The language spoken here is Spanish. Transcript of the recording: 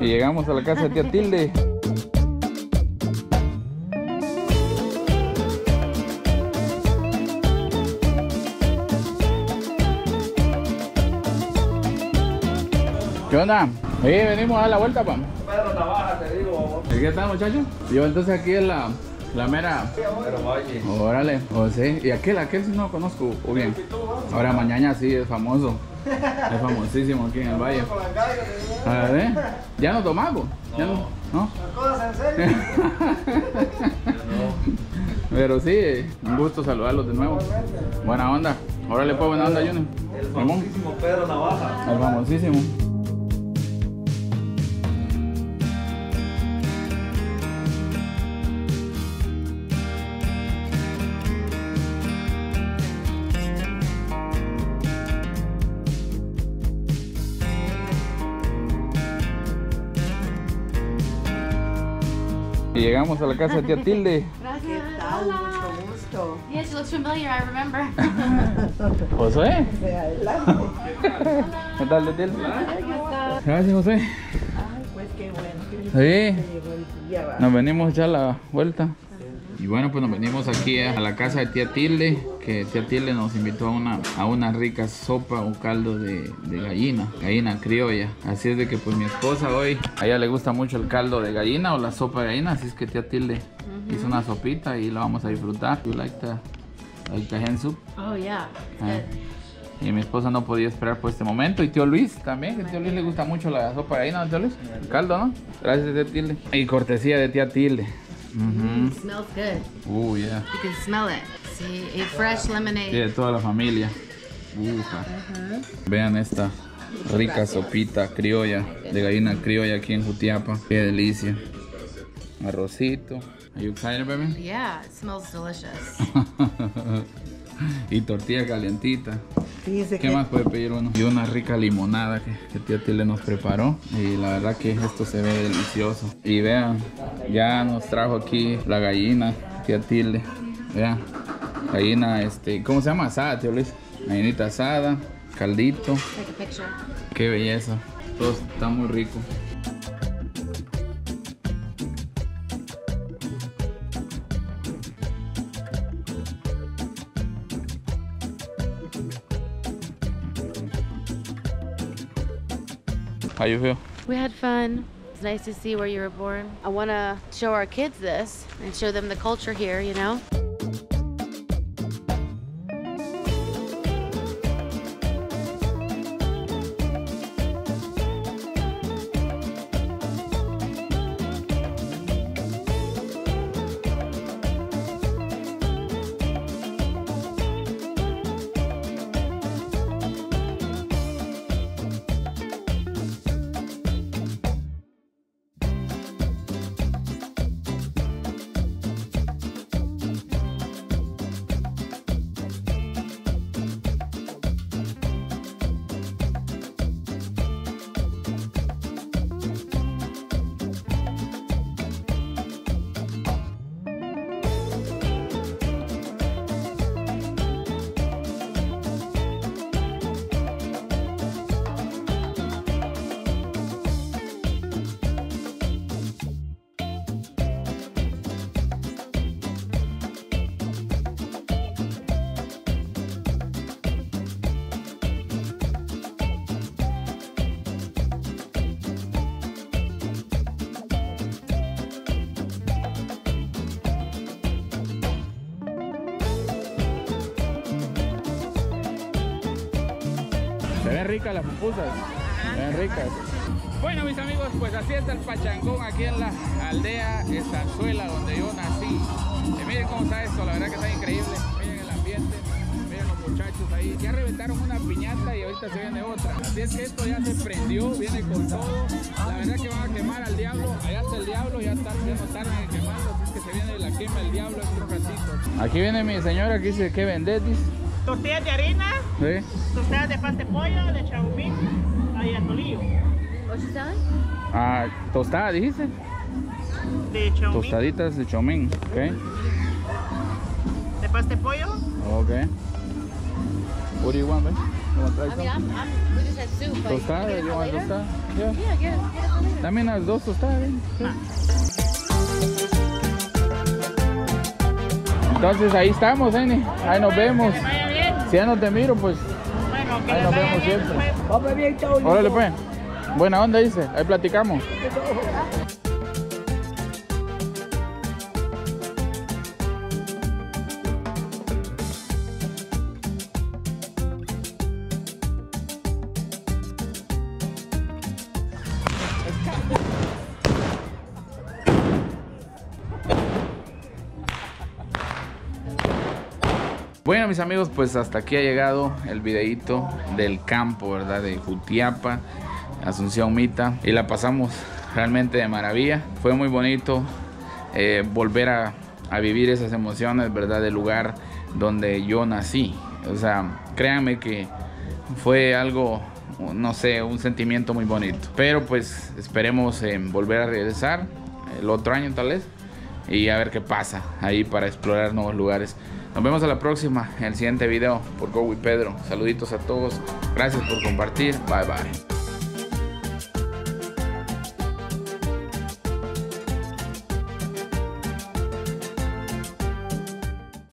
Y llegamos a la casa de tía Tilde. ¿Qué onda? Venimos a dar la vuelta, pa. Pedro Navaja, te digo. ¿Qué tal, muchachos? Yo entonces aquí es la mera. Pero Valle. Órale, o sí. Y aquel sí no lo conozco, o bien. Ahora mañana sí es famoso. Es famosísimo aquí en el valle. A ver, ¿ya no tomamos? ¿Ya no? ¿No? ¿Cosas en serio? Pero sí, un gusto saludarlos de nuevo. Buena onda. Órale, pues, buena onda, Junior. El famosísimo Pedro Navaja. El famosísimo. Y llegamos a la casa de tía Tilde. Gracias. ¿Qué tal? Mucho gusto. Yes, she looks familiar. I remember. José. De adelante. ¿Qué tal, tía Tilde? Gracias, José. Ay, pues qué bueno. Sí. Llegó el día, va. Nos venimos a echar la vuelta. Y bueno, pues nos venimos aquí a la casa de tía Tilde, que tía Tilde nos invitó a una rica sopa o caldo de gallina criolla. Así es de que pues mi esposa hoy, a ella le gusta mucho el caldo de gallina o la sopa de gallina, así es que tía Tilde hizo una sopita y la vamos a disfrutar. You like the hen soup? Oh yeah. Ah. Y mi esposa no podía esperar por este momento. Y tío Luis también, que tío Luis le gusta mucho la sopa de gallina, ¿no, tío Luis? El caldo, ¿no? Gracias, tía Tilde. Y cortesía de tía Tilde. Smells good. Yeah. You can smell it. See, a fresh lemonade. Sí, de toda la familia. Uja. Vean esta rica sopita criolla, de gallina criolla aquí en Jutiapa. Qué delicia. Arrocito. Are you excited, baby? Yeah, it smells delicious. Y tortilla calientita. Fíjese ¿Qué que más puede pedir uno? Y una rica limonada que tía Tilde nos preparó. Y la verdad que esto se ve delicioso. Y vean, ya nos trajo aquí la gallina, tía Tilde. Vean, gallina, ¿cómo se llama? Asada, tío Luis. Gallinita asada, caldito. Take a picture. Qué belleza. Todo está muy rico. How you feel? We had fun. It's nice to see where you were born. I want to show our kids this and show them the culture here, you know? Se ven ricas las pupusas. Se ven ricas. Bueno, mis amigos, pues así está el pachangón aquí en la aldea Estanzuela, donde yo nací. Y miren cómo está esto, la verdad que está increíble. Miren el ambiente, miren los muchachos ahí. Ya reventaron una piñata y ahorita se viene otra. Así es que esto ya se prendió, viene con todo. La verdad que van a quemar al diablo. Allá está el diablo, ya no tardan en quemarlo. Así es que se viene la quema del diablo en un ratito. Aquí viene mi señora que dice que vender, dice. Tortillas de harina, ¿Sí? tostadas de pan de pollo, de chaumín y atolillo. What you selling? Ah, tostada, dijiste. De chaumín, Tostaditas de chomín, ok. de pan de pollo. Ok. What do you want, babe? You want to try I mean, something? we just a soup. Like, Tostada, you you gonna want have it later? tostada? Yeah. Yeah, get it for later. Dame unas 2 tostadas. Sí. Entonces ahí estamos, Eni. Ahí nos vemos. Que vaya bien. Si ya no te miro, pues Bueno, que ahí les nos vaya vemos bien, siempre. pues. Vamos bien, chao. Órale pues. Buena onda, dice. Ahí platicamos. Bueno, mis amigos, pues hasta aquí ha llegado el videito del campo, ¿verdad? De Jutiapa, Asunción Mita. Y la pasamos realmente de maravilla. Fue muy bonito volver a vivir esas emociones, ¿verdad? Del lugar donde yo nací. O sea, créanme que fue algo, no sé, un sentimiento muy bonito. Pero pues esperemos volver a regresar el otro año tal vez. Y a ver qué pasa ahí para explorar nuevos lugares. Nos vemos a la próxima, en el siguiente video por Go with Pedro. Saluditos a todos. Gracias por compartir. Bye bye.